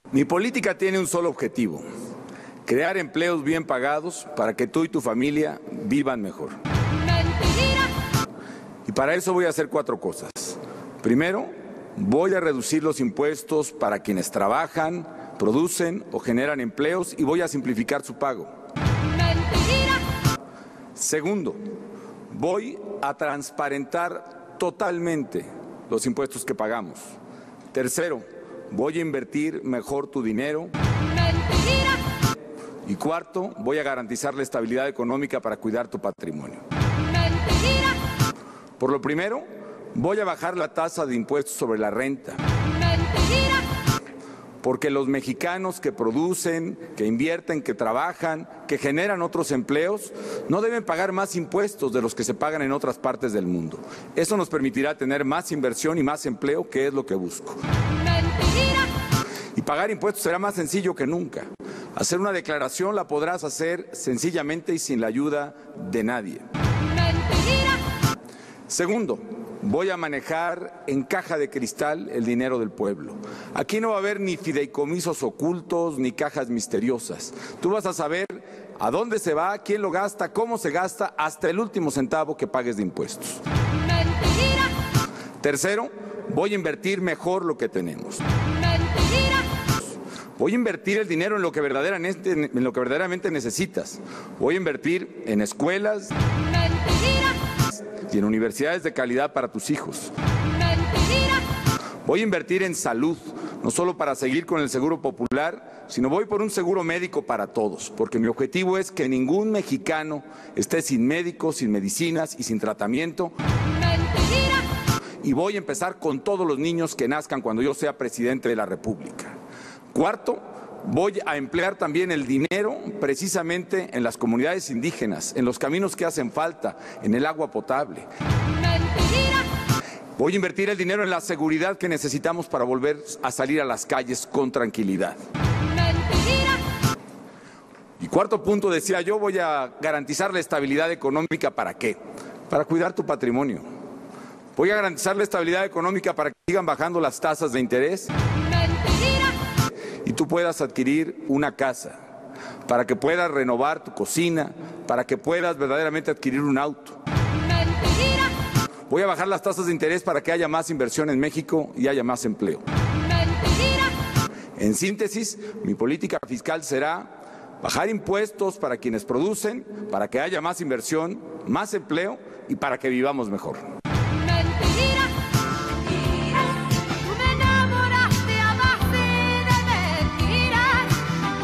Mi política tiene un solo objetivo: crear empleos bien pagados para que tú y tu familia vivan mejor. Mentira. Y para eso voy a hacer 4 cosas. Primero, voy a reducir los impuestos para quienes trabajan, producen o generan empleos y voy a simplificar su pago. Mentira. Segundo, voy a transparentar totalmente los impuestos que pagamos. Tercero, voy a invertir mejor tu dinero. Mentira. Y cuarto, voy a garantizar la estabilidad económica para cuidar tu patrimonio. Mentira. Por lo primero, voy a bajar la tasa de impuestos sobre la renta. Mentira. Porque los mexicanos que producen, que invierten, que trabajan, que generan otros empleos, no deben pagar más impuestos de los que se pagan en otras partes del mundo. Eso nos permitirá tener más inversión y más empleo, que es lo que busco. Mentira. Y pagar impuestos será más sencillo que nunca. Hacer una declaración la podrás hacer sencillamente y sin la ayuda de nadie. Mentira. Segundo, voy a manejar en caja de cristal el dinero del pueblo. Aquí no va a haber ni fideicomisos ocultos ni cajas misteriosas. Tú vas a saber a dónde se va, quién lo gasta, cómo se gasta, hasta el último centavo que pagues de impuestos. Mentira. Tercero, voy a invertir mejor lo que tenemos. Mentira. Voy a invertir el dinero en lo que verdaderamente necesitas. Voy a invertir en escuelas Mentira. y en universidades de calidad para tus hijos. Mentira. Voy a invertir en salud, no solo para seguir con el seguro popular, sino voy por un seguro médico para todos, porque mi objetivo es que ningún mexicano esté sin médicos, sin medicinas y sin tratamiento. Mentira. Y voy a empezar con todos los niños que nazcan cuando yo sea presidente de la República. Cuarto, voy a emplear también el dinero precisamente en las comunidades indígenas, en los caminos que hacen falta, en el agua potable. Mentira. Voy a invertir el dinero en la seguridad que necesitamos para volver a salir a las calles con tranquilidad. Mentira. Y cuarto punto, decía yo, voy a garantizar la estabilidad económica. ¿Para qué? Para cuidar tu patrimonio. Voy a garantizar la estabilidad económica para que sigan bajando las tasas de interés. Mentira. Y tú puedas adquirir una casa, para que puedas renovar tu cocina, para que puedas verdaderamente adquirir un auto. Mentira. Voy a bajar las tasas de interés para que haya más inversión en México y haya más empleo. Mentira. En síntesis, mi política fiscal será bajar impuestos para quienes producen, para que haya más inversión, más empleo y para que vivamos mejor.